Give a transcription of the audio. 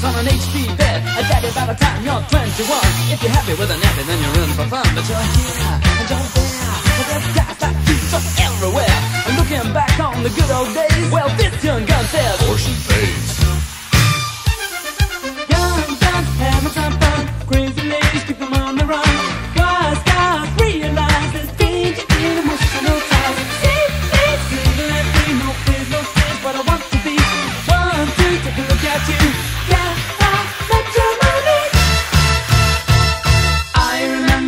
on an HP bed. Daddy, by the time you're 21, if you're happy with a nappy, then you're in for fun. But you're here and you're there, but there's guys like you just everywhere. And looking back on the good old days, well,